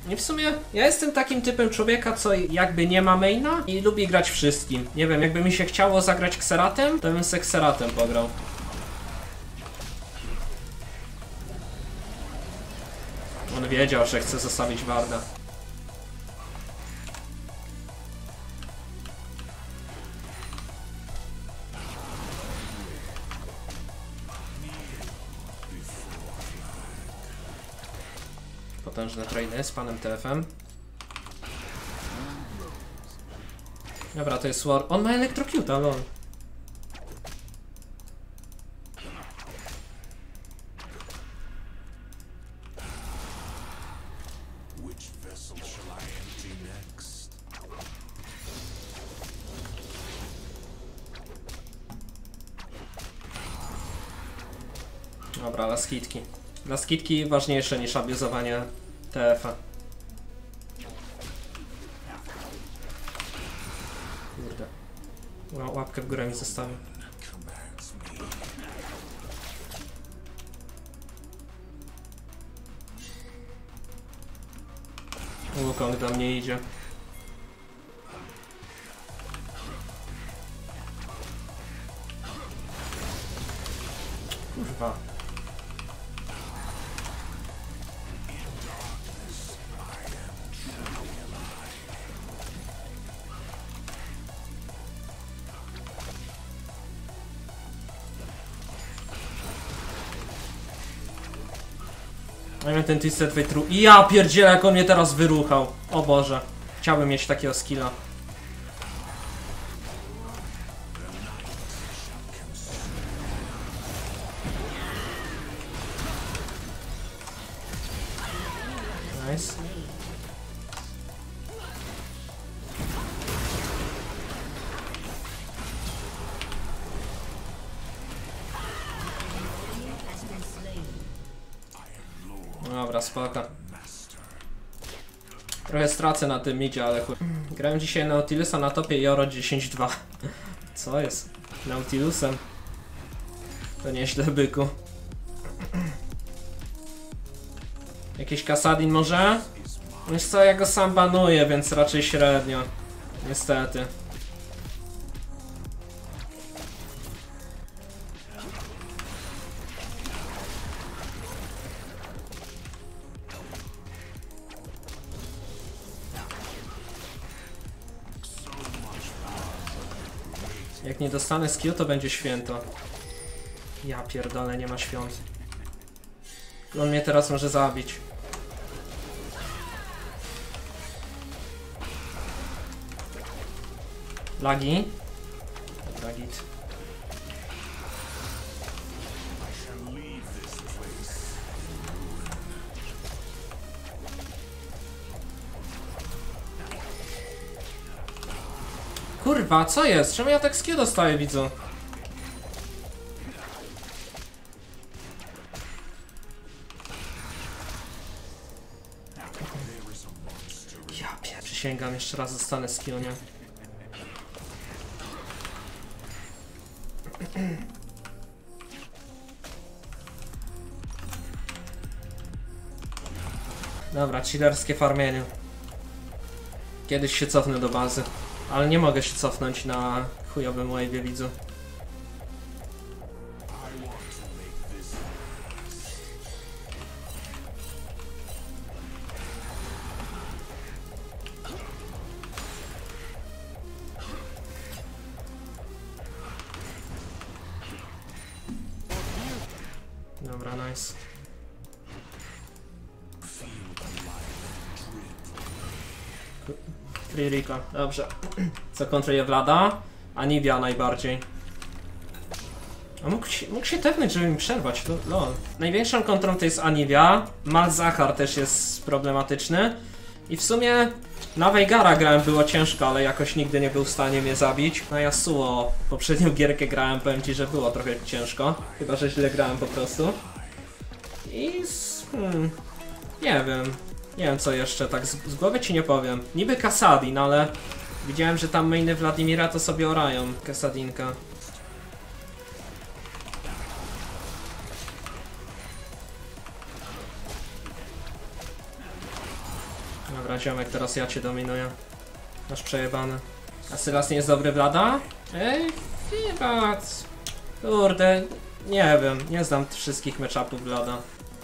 I w sumie ja jestem takim typem człowieka, co jakby nie ma maina i lubi grać wszystkim. Nie wiem, jakby mi się chciało zagrać Xeratem, to bym se Xeratem pograł. On wiedział, że chce zostawić Warda. Potężne trade z panem TF-em. Dobra, to jest War. On ma Electrocuta, lol. Dobra, laskitki. Laskitki ważniejsze niż abuzowanie TF-a. Kurde. Łapkę w górę mi zostawił. Wukong do mnie idzie. Kurwa. Ja miałem ten Twisted Fate True. I ja pierdzielę, jak on mnie teraz wyruchał. O Boże. Chciałbym mieć takiego skilla. Nice. Dobra, spoko. Trochę stracę na tym midzie, ale chuj. Grałem dzisiaj Nautilusa na topie i Oro 10-2. Co jest? Nautilusem? To nieźle, byku. Jakiś Kassadin może? Wiesz co, ja go sam banuję, więc raczej średnio. Niestety. Jak nie dostanę skill, to będzie święto. Ja pierdolę, nie ma świąt. On mnie teraz może zabić. Lagi? Dobra, git. Kurwa, co jest? Czemu ja tak skill dostaję, widzę? Ja przysięgam, jeszcze raz dostanę skill, nie? Dobra, chillerskie farmienie. Kiedyś się cofnę do bazy. Ale nie mogę się cofnąć na chujowym wave'ie, widzu. Dobra, nice. Free Rico, dobrze. Co kontruje Vlada? Anivia najbardziej. A mógł się tepnąć, żeby mi przerwać, lol. Największą kontrą to jest Anivia. Malzahar też jest problematyczny. I w sumie na Veigara grałem, było ciężko, ale jakoś nigdy nie był w stanie mnie zabić. Na Yasuo poprzednią gierkę grałem, powiem ci, że było trochę ciężko. Chyba, że źle grałem po prostu. I nie wiem. Nie wiem co jeszcze, tak z głowy ci nie powiem. Niby Kassadin, ale widziałem, że tam mainy Wladimira to sobie orają Kassadinka. Dobra, ziomek, teraz ja cię dominuję. Masz przejebane. A Sylas nie jest dobry, Blada? Ej, chyba... Kurde, nie wiem, nie znam wszystkich matchupów Blada.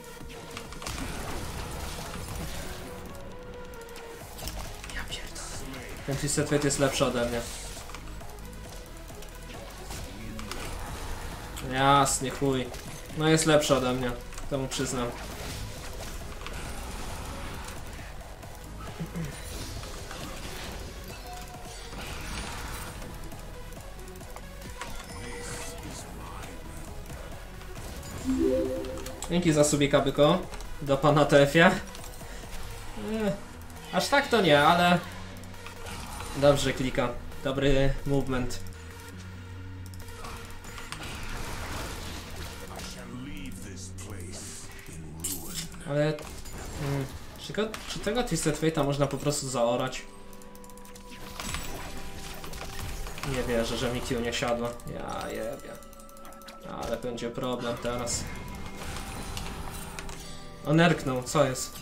Ja pierdolę. Ten Twisted Fate jest lepszy ode mnie. Jasny chuj. No jest lepszy ode mnie, to mu przyznam. Dzięki za subika, byko. Do pana TF-ie. Aż tak to nie, ale... Dobrze klika. Dobry movement. Ale... Czy tego Twisted Fate'a można po prostu zaorać? Nie wierzę, że mi Q nie siadło. Ja jebie. Ale będzie problem teraz. On erknął, co jest?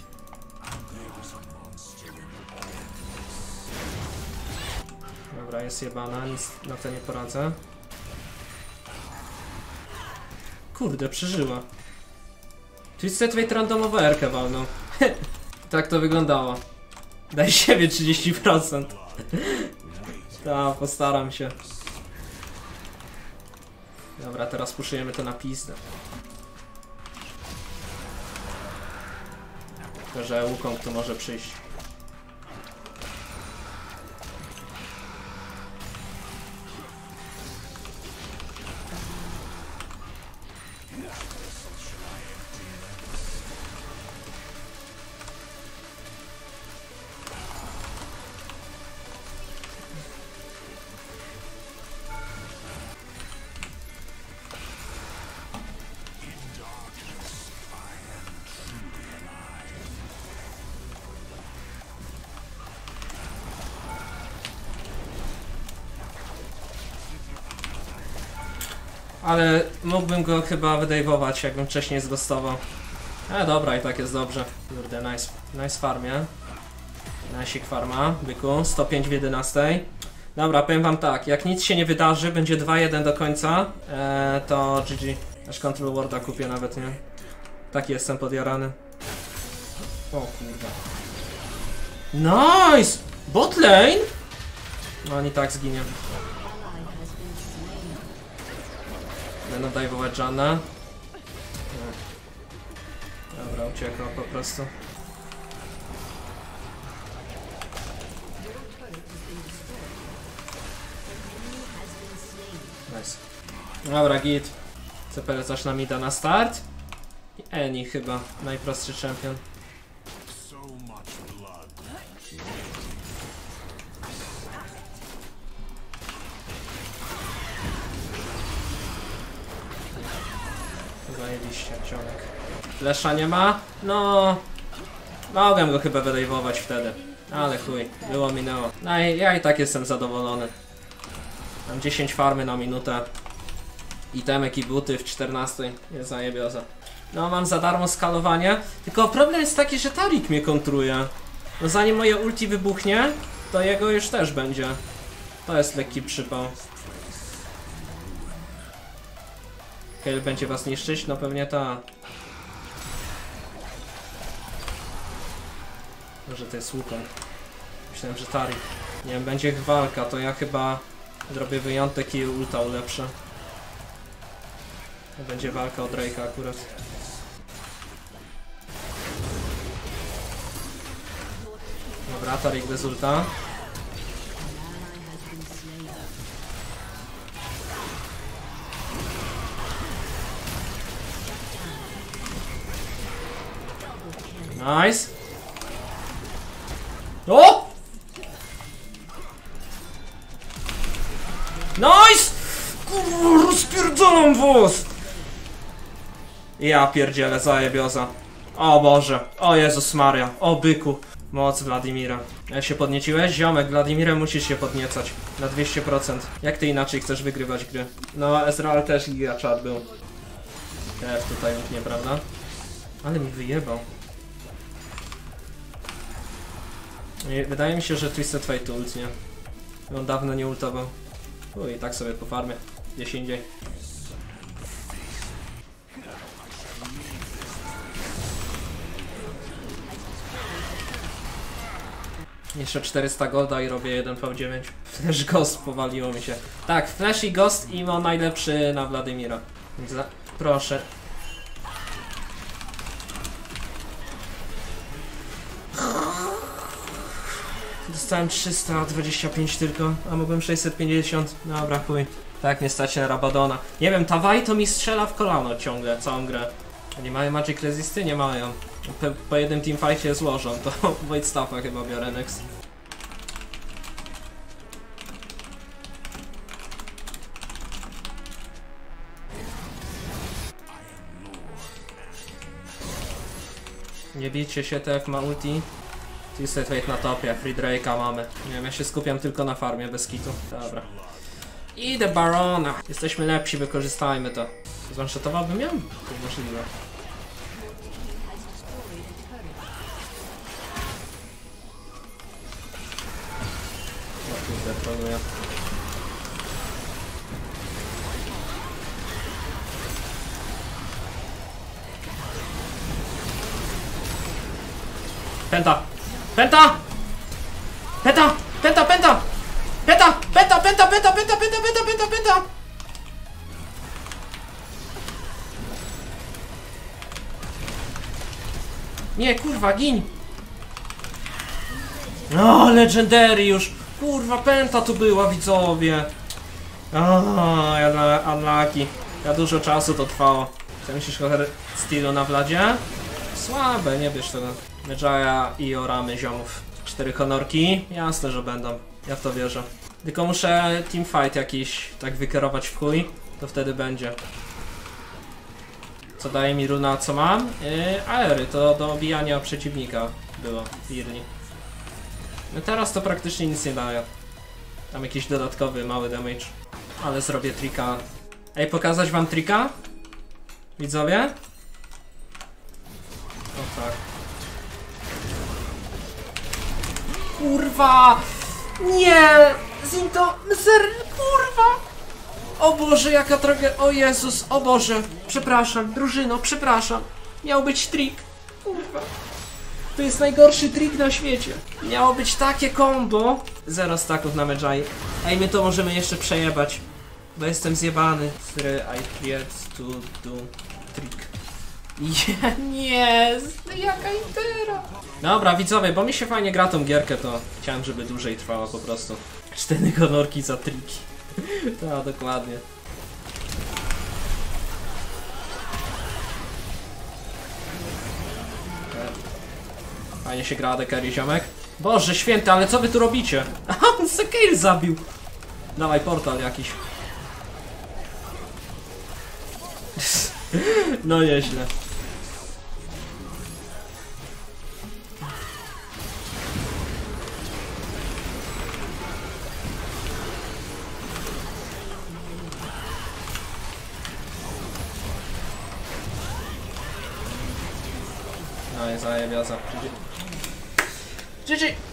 Dobra, jest jebana, nic na to nie poradzę. Kurde, przeżyła. Twisted Fate randomowo erkę walnął. Tak to wyglądało. Daj siebie 30%. Ta, postaram się. Dobra, teraz puszujemy to na pizdę. Tylko, że Wukong tu może przyjść. Ale mógłbym go chyba wydejwować, jakbym wcześniej zgostował. Dobra, i tak jest dobrze. Kurde, nice farmie. Nice'ik farma, byku. 105 w 11. Dobra, powiem wam tak, jak nic się nie wydarzy, będzie 2-1 do końca, to GG. Aż Control Warda kupię nawet, nie? Taki jestem podjarany. O kurwa. Nice! Botlane? No on i tak zginie. Będę dajwować Janna. Dobra, uciekła po prostu. Nice. Dobra, git. CPR zaczyna mida na start. I Eni chyba, najprostszy champion. Zajebiście, cionek. Flesza nie ma? No... Mogłem go chyba wydejwować wtedy. Ale chuj, było minęło. No i ja i tak jestem zadowolony. Mam 10 farmy na minutę. Itemek i buty w 14. Jest zajebioza. No mam za darmo skalowanie. Tylko problem jest taki, że Taric mnie kontruje. No zanim moje ulti wybuchnie, to jego już też będzie. To jest lekki przypał. Kayle będzie was niszczyć? No pewnie ta. Może to jest Wukong. Myślałem, że Taric. Nie wiem, będzie walka, to ja chyba zrobię wyjątek i ulta ulepszę. Będzie walka o Drake'a akurat. Dobra, Taric bez ulta. Nice. O! Nice! Kurwa, rozpierdalam was! Ja pierdzielę, zajebioza. O Boże, o Jezus Maria, o byku. Moc Wladimira. Jak się podnieciłeś? Ziomek, Władimirem musisz się podniecać. Na 200%. Jak ty inaczej chcesz wygrywać gry? No, Ezreal też gigaczat był. Też tutaj nie, prawda? Ale mi wyjebał. Wydaje mi się, że Twisted Fate ult, nie? On dawno nie ultował. Uj, tak sobie po farmie. Gdzieś indziej. Jeszcze 400 golda i robię 1v9. Flash Ghost powaliło mi się. Tak, Flash i Ghost Imo najlepszy na Wladimira. Proszę. Dostałem 325 tylko, a mogłem 650. Dobra, chuj. Tak, nie stać na Rabadona. Nie wiem, Tawai to mi strzela w kolano ciągle, całą grę. Nie mają Magic Resisty? Nie mają. Po jednym teamfightie złożą, to Void Staffa chyba biorę next. Nie bijcie się, TF ma ulti. Twisted Fate na topie, Free Drake'a mamy. Nie wiem, ja się skupiam tylko na farmie bez kitu. Dobra. Idę Barona. Jesteśmy lepsi, wykorzystajmy to. Zwanshatowałbym ją? To możliwe. O kurde, troluję. Penta! Penta! Penta! Penta! Penta! Penta! Penta! Penta! Penta! Penta! Penta! Penta! Penta! Penta! Nie, kurwa, gin! O, Legendary już! Kurwa, penta tu była, widzowie! O, unlucky. Ja dużo czasu to trwało. Co myślisz o stylu na Vladzie? Słabe, nie bierz tego. Medjaya i oramy ziomów. 4 honorki? Jasne, że będą. Ja w to wierzę. Tylko muszę teamfight jakiś tak wykierować w chuj, to wtedy będzie. Co daje mi runa, co mam? Aery, to do obijania przeciwnika było, Firli. No teraz to praktycznie nic nie daje. Tam jakiś dodatkowy, mały damage. Ale zrobię trika. Ej, pokazać wam trika? Widzowie? O tak. Kurwa! Nie! Zinto! Ser! Kurwa! O Boże, jaka tragedia! O Jezus! O Boże! Przepraszam, drużyno, przepraszam! Miał być trik! Kurwa! To jest najgorszy trik na świecie! Miało być takie combo! 0 stacków na Medjay. Ej, my to możemy jeszcze przejebać. Bo jestem zjebany. I get to do trick. Nie, jaka intera. Dobra, widzowie, bo mi się fajnie gra tą gierkę, to chciałem, żeby dłużej trwała po prostu. 4 honorki za triki. Tak, dokładnie. Fajnie się gra Dekari, ziomek. Boże święty, ale co wy tu robicie? Aha, on Sekir zabił. Dawaj portal jakiś. No nieźle. No i zajebiaza. GG.